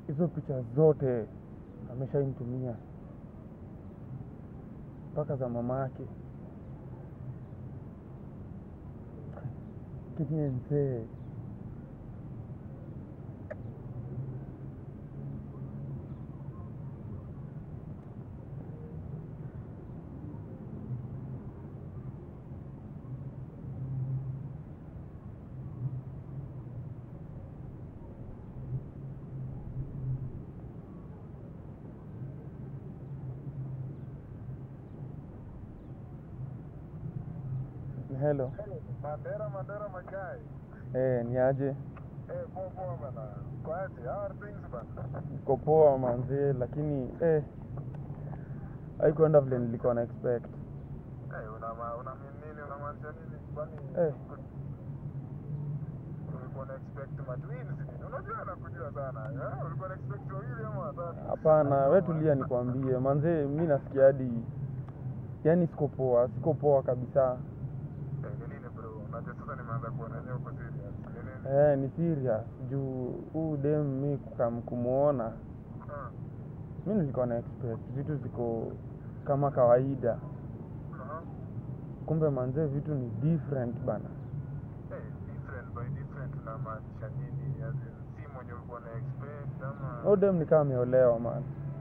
hizo picha zote ameshanitumia mpaka za mamake. Kinyenzee. Hello. Mandere magai. Ni aje? Poa bana. Kwaje? How are things bana? Niko poa manze, lakini haikuenda vile nilikuwa na expect. Una nini unamaanisha nini? Kwani ulikuwa na expect matwins nini? Unajua nakujua sana. Ulikuwa na expect wawili ama watatu? Hapana, wewe tulia nikwambie. Manze mimi nasikia hadi yani siko poa kabisa. Nini bro? Unajua sasa nimeanza kuona leo uko serious. Ni serious. Juu huu dem mimi kumuona. Mimi nilikuwa na expect vitu ziko kama kawaida. Kumbe manze vitu ni different bana. Different na maanisha nini? Si mwenye ulikuwa na expect ama Odem ni kama ameolewa man.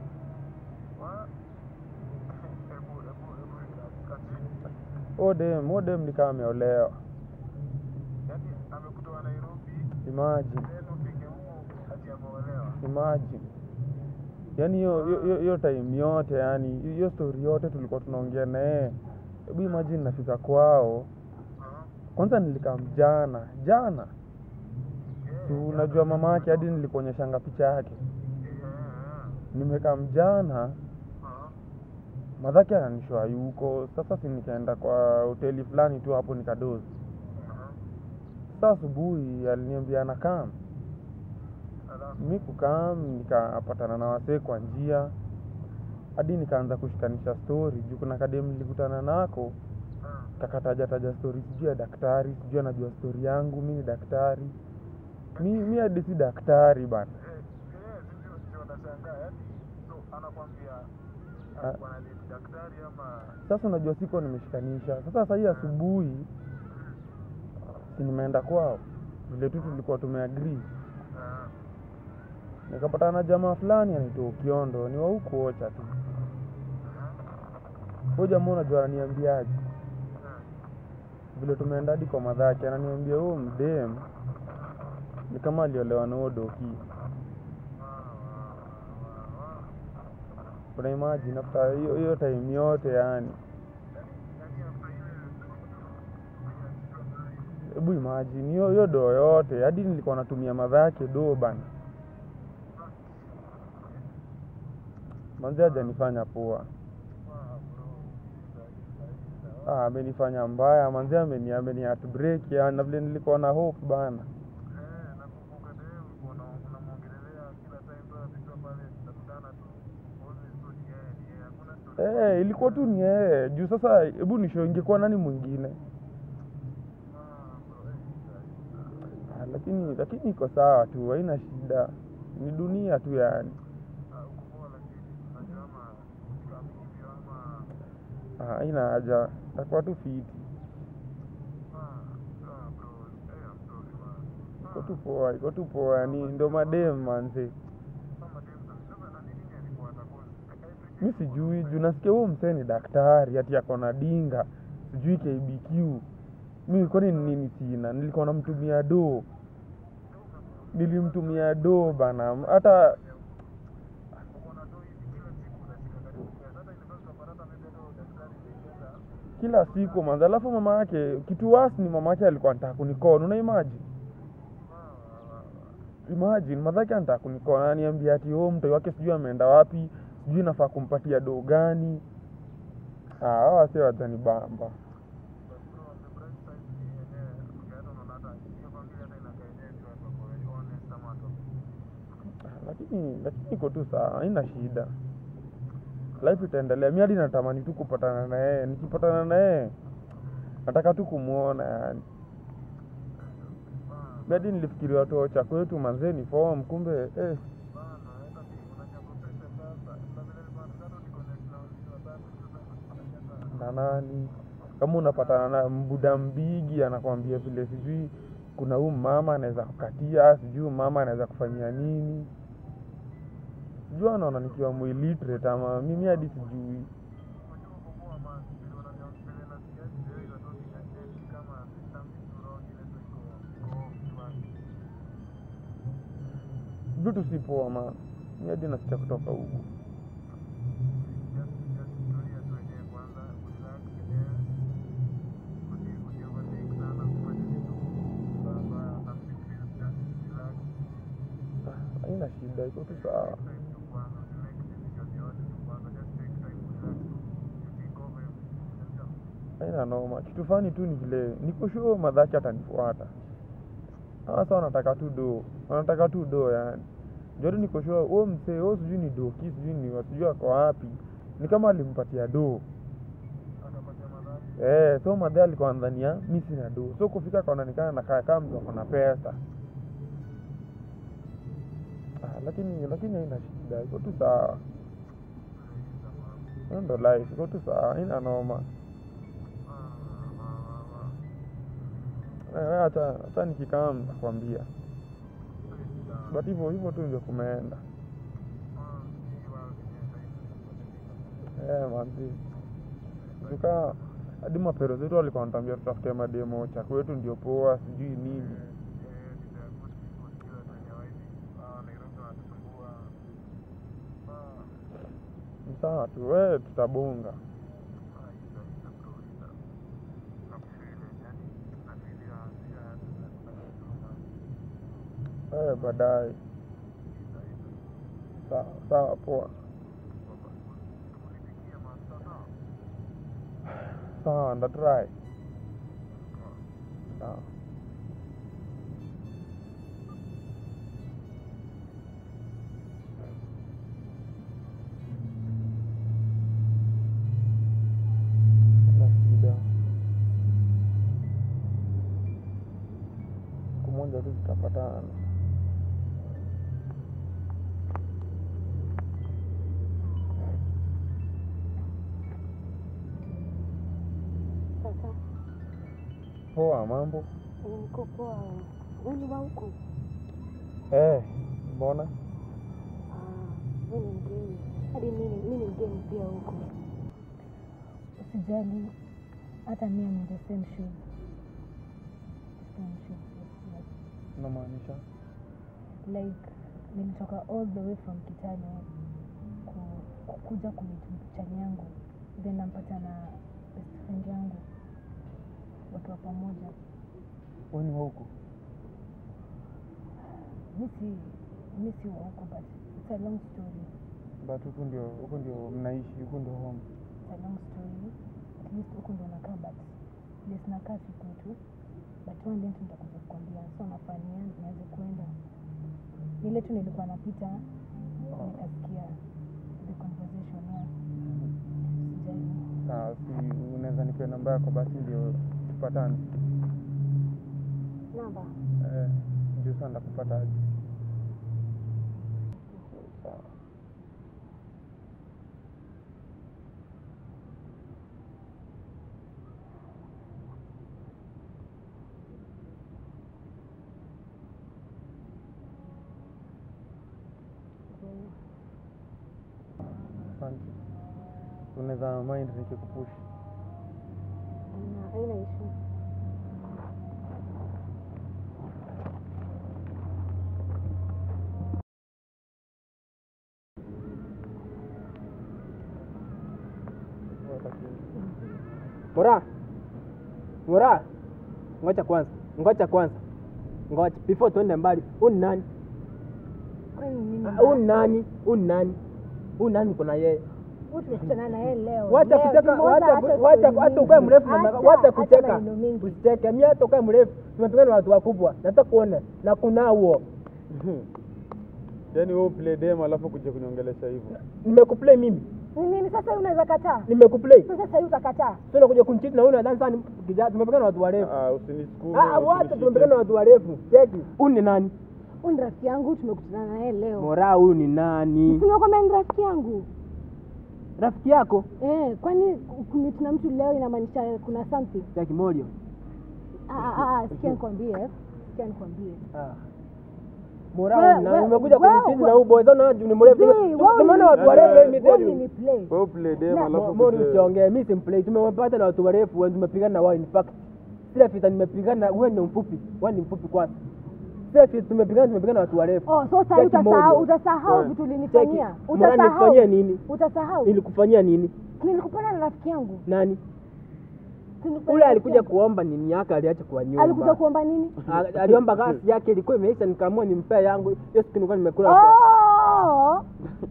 Odem ni kama ameolewa. Yaani amekutoa Nairobi. Imagine. Neno kike huko hadi ameolewa. Imagine. Yaani hiyo time yote, yani hiyo story yote tulikuwa tunaongea naye. Hebu imagine nafika kwao. Kwanza nilikaa jana. Unajua mama yake hadi nilikuonyeshanga picha yake. Nimekaa jana. Madhaki ananishwa yuko. Sasa si nikaenda kwa hoteli fulani tu hapo nikadozi. Sasa asubuhi aliniambia anakam. Mimi kukam nikapatana na wasee kwa njia. Hadi nikaanza kushikanisha story. Juu kuna kadem nilikutana nako. Kakataja story sijui ya daktari, sijui anajua story yangu, mimi ni daktari. Mimi hadi si daktari bana. Ndio nashangaa yani. So anakuambia bwana ni daktari ama sasa unajua siko nimeshikanisha. Sasa hii asubuhi si nimeenda kwao. Vile tu tulikuwa tumeagree. Nikapatana na jamaa fulani anaitwa Kiondo, ni wa huko Ocha tu. Huyo jamaa unajua ananiambiaje? Vile tumeenda hadi kwa madhaki ananiambia huyo mdem ni kama aliolewa na Odoki. Kuna imagine after hiyo time yote yani. Hebu imagine hiyo do yote hadi nilikuwa natumia madhaki do bana. Manze hajanifanya poa. Amenifanya mbaya, manze ameni heartbreak ya na vile nilikuwa na hope bana. nakumbuka leo unamwongelea kila time bado vitu pale tutakutana tu. Always tu ni yeye, hakuna story. Ilikuwa tu ni yeye. Juu sasa hebu nisho ingekuwa nani mwingine? Lakini iko sawa tu, haina shida. Ni dunia tu yani. Haina haja. Takuwa tu fiti. Iko tu poa yani ndo madem manze. Mimi sijui, juu nasikia huyo msee ni daktari, ati ako na dinga, sijui KBQ. Mimi kwani nini sina? Nilikuwa namtumia do. Nilimtumia do bana. Hata kila siku manza. Alafu mama yake kitu wasi ni mama yake alikuwa anataka kunikona. Una imagine madhaki anataka kunikona. Ananiambia ati mtu wake sijui ameenda wapi, sijui nafaa kumpatia do gani. Hawa sio watani bamba. Lakini iko tu sawa, haina shida. Life itaendelea. Mimi hadi natamani tu kupatana na yeye. Nikipatana na yeye nataka tu kumuona yani. Hadi nilifikiria watu wa Ocha kwetu manze ni form kumbe nani. Kama unapatana na mbuda mbigi anakuambia vile sijui kuna huyu mama anaweza kukatia, sijui mama anaweza kufanyia nini. Sijui anaona nikiwa illiterate ama mimi hadi sijui. Vitu si poa man. Mimi hadi nasikia kutoka huko. Haina shida, iko tu sawa. Haina noma. Kitu fani tu ni vile niko sure madhaki atanifuata. Sasa wanataka tu do yani. Jodi niko sure wewe msee, wewe sijui ni do kiss, sijui ni wasijui ako wapi. Ni kama alimpatia do. So madhe alikuwa ndania mimi sina do. So kufika kaonekana na kama mtu ako na pesa. Lakini haina shida, iko tu sawa. Ndo life, iko tu sawa, haina noma. Hata nikikaa nakwambia. But hivyo tu ndio kumeenda. Manzi. Tuka hadi mapero zetu walikuwa wanatuambia tutafute mademo cha kwetu ndio poa, sijui nini. Sawa tu, tutabonga. Baadaye. Sawa poa. Sawa, ndatry. Sawa. Kumonja tu tutapatana. Sasa. Poa mambo? Niko poa. Wewe wa huko? Mbona? Wewe ni mgeni. Hadi mimi ni mgeni pia huko. Usijali. Hata mimi ni the same shoe. Unamaanisha? Like nilitoka all the way from Kitale kuja kumchani yangu. Then nampata na best friend yangu. Watu wa pamoja. Wewe ni wa huko? Mimi si wa huko, but it's a long story. But huko ndio mnaishi, huko ndio home. It's a long story. At least huko ndio nakaa, but place nakaa si kwetu. But one day nitakuja kukwambia. So nafanya nianze kwenda. Ile tu nilikuwa napita nikasikia the conversation ya. Si unaweza nipe namba yako basi ndio tupatane. Namba? Ndio sana kupata aje. Sawa. Asante. Unaweza mind nikikupush? Haina issue. Moraa. Ngoja kwanza. Before tuende mbali. Uni nani? Kwani nini? Uni nani kuna yeye? Tumekutana na yeye leo. Wacha hata ukae mrefu na wacha kucheka. Usicheke. Mimi hata ukae mrefu. Tumepigana na watu wakubwa. Nataka kuona na kuna huo. Yaani wewe play dem alafu kuja kuniongelesha hivyo. Nimekuplay mimi. Nini sasa unaweza kataa? Nimekuplay. Sasa hivi utakataa. Sio unakuja kunchiti na wewe nadhani sana tumepigana na watu warefu. Usinisukume. Wacha tumepigana na watu warefu. Cheki. Huyu ni nani? Huyu rafiki yangu tumekutana na yeye leo. Moraa huyu ni nani? Sio kwamba ni rafiki yangu. Rafiki yako? Kwani kumit na mtu leo inamaanisha kuna something? Cha kimoja. Sikia nikwambie. Moraa na umekuja kunitizi na huyu boy sana ni mrefu. Tumeona watu warefu mimi tena. Wewe play dem alafu Mori usiongee, mimi simplay. Tumewapata na watu warefu, wewe tumepigana na wao in fact. Sila vita nimepigana, wewe ni mfupi. Wewe ni mfupi kwanza. Sila vita tumepigana na watu warefu. So sasa utasahau vitu ulinifanyia. Utasahau nini? Utasahau. Nilikufanyia nini? Nilikupana na rafiki yangu. Nani? Ule alikuja kuomba nini yake aliacha kwa nyumba. Alikuja kuomba nini? Aliomba gasi yake ilikuwa imeisha nikaamua nimpe yangu. Hiyo siku nilikuwa nimekula kwa.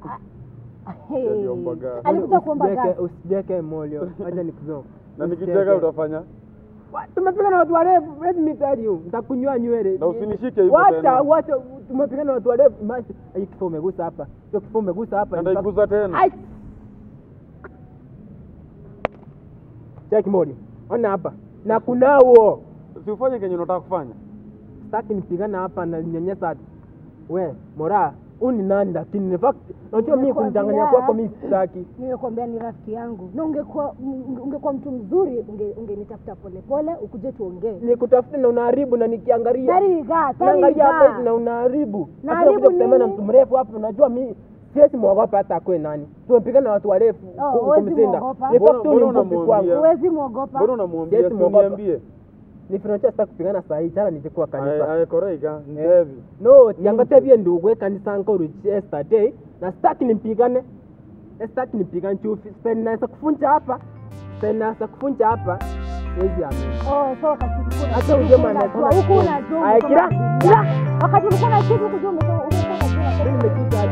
Alikuja kuomba gasi. Usijeke moyo. Acha nikuzo. Na nikicheka utafanya? Tumepigana na watu warefu. Let me tell you. Nitakunywa nywele. Na usinishike hivyo tena. Wacha tumepigana na watu warefu. Hii kifo umegusa hapa. Hiyo kifo umegusa hapa. Ndio igusa tena. Check mode. Ona hapa. Na kunao. Si ufanye kenye unataka kufanya. Sitaki nipigana hapa na nyanyasa. We, Moraa, uni nani lakini in fact unajua mimi kunidanganya kwako mimi sitaki. Nimekwambia ni rafiki yangu. Na ungekuwa mtu mzuri ungenitafuta pole ukuje tuongee. Nikutafuta na unaharibu na nikiangalia. Naangalia hapa na unaharibu. Naharibu nini? Na mtu mrefu hapa unajua mimi siwezi muogopa hata kwa nani. Tumepigana na watu warefu kumshinda. Mbona unamwambia? Huwezi muogopa. Mbona unamwambia? Niambie. Nifirocha sasa kupigana saa hii tena nitakuwa kanisa. Ai koreka, ndevi. No, yangatebie ndugu kanisa ngoro yesterday na sitaki nimpigane. Sitaki nipigane chufi. Sasa kufunja hapa. Hizi hapo. So wakati ulikuwa hata ujema na huko unajua. Kila. Wakati ulikuwa na kitu kujua umetoka nimepita